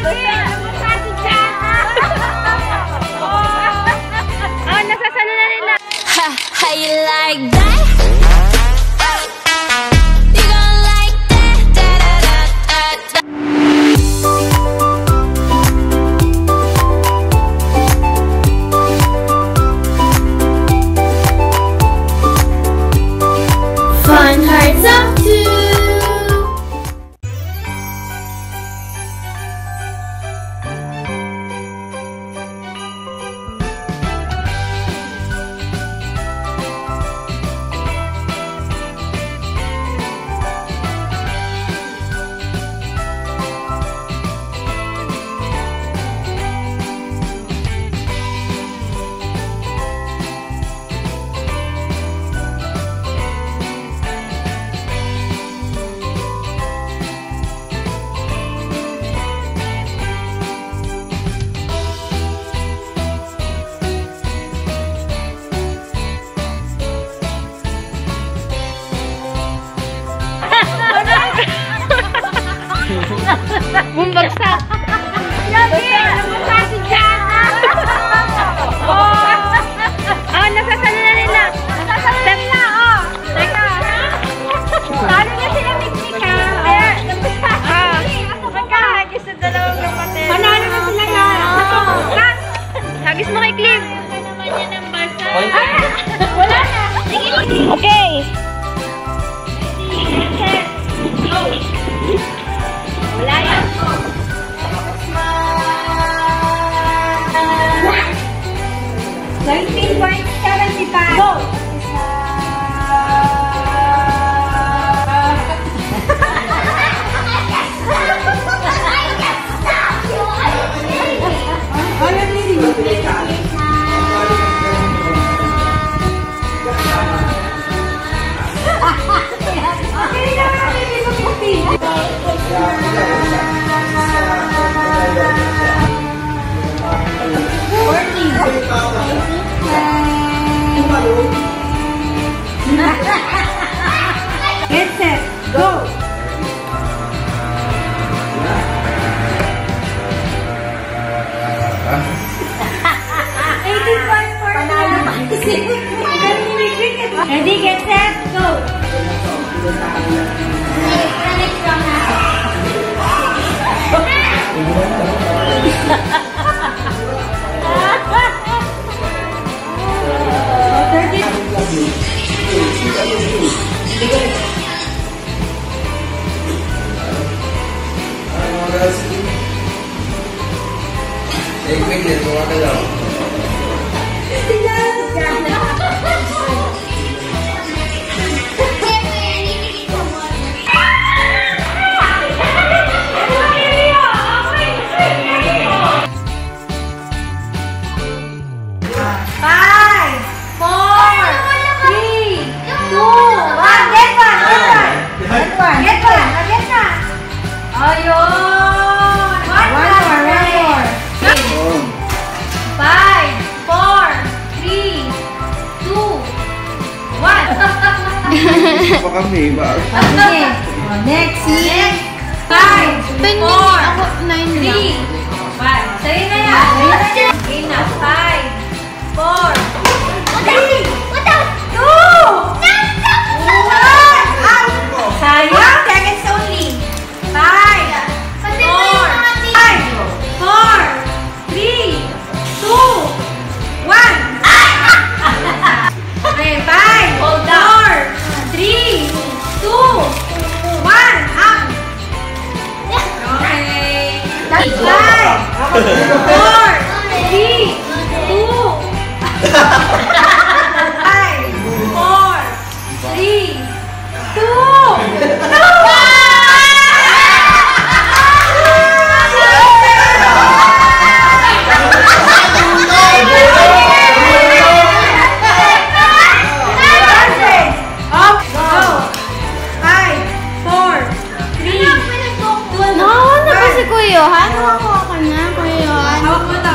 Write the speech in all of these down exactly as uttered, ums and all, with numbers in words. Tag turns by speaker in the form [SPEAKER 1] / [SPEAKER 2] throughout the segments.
[SPEAKER 1] Oh, nasasalo na nila.
[SPEAKER 2] How you like that?
[SPEAKER 3] Fun hearts up too.
[SPEAKER 1] Bumbagsak. Yabi! Bumbagsak si Jana! Oh! Oh, nasasalo na nila. Nasasalo na nila, oh! Teka. Talo na sila Mikmik, ha? Kaya, nabagsak. Ah. Magkahagis sa dalawang kapatid. Panalo na sila yan. Cut! Hagis mo kay Cliff. Ano naman yan ang basa? Wala na. Okay. Go! Wala yan. nineteen point seven five. Go! Get set, go! eighteen point four. Ready, get set, go! Next round na.
[SPEAKER 4] एक minute दो आगे जाओ apa kami, Mbak?
[SPEAKER 3] Okay. Next, next. Five, four, three, five. Sa'yo na yan. Okay na. Five, four, three, two, one. Sayang. Seconds only. Five, four, five, four, three, two, one. Okay, five, four, three, two, one, up. Okay. That's five, four, three, two, five, four, three, two, one.
[SPEAKER 1] Kuya Johan, hawakan ko ka na, Kuya Johan.
[SPEAKER 3] Hawak mo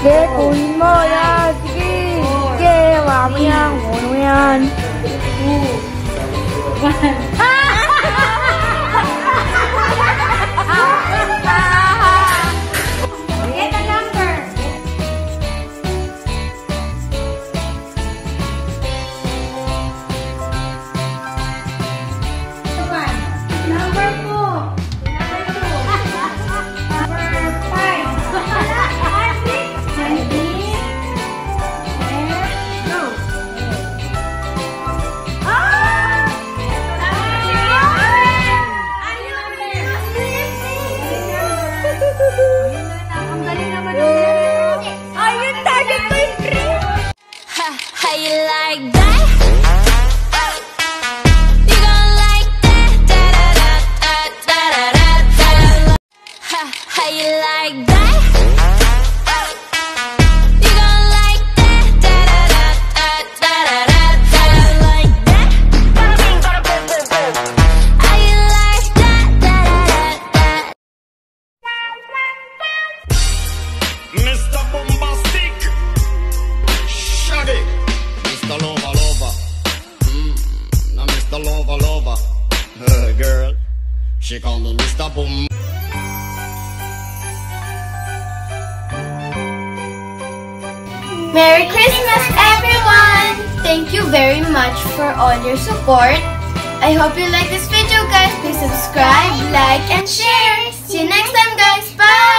[SPEAKER 1] Sige, kunin mo yan. Sige. Sige, wala mo yan. Kunin mo yan.
[SPEAKER 3] Get a number. One. Number two. Number two. Number five. And this. And go. Ah! Ang galing naman ulit.
[SPEAKER 1] Ayun, target ko yung three.
[SPEAKER 2] Ha, how you like that? You gon' like that? Da da da da da da da da. Ha, how you like that? You gon' like that? Da da da da da da da. Like that? How you like that? Da da da da.
[SPEAKER 5] Mister Bombastic, shut it. Mister Lover Lover, mm, now Mister Lover Lover, uh, girl, she call me Mister Boom.
[SPEAKER 3] Merry Christmas, everyone! Thank you very much for all your support. I hope you like this video, guys. Please subscribe, like, and share. See you next time, guys. Bye!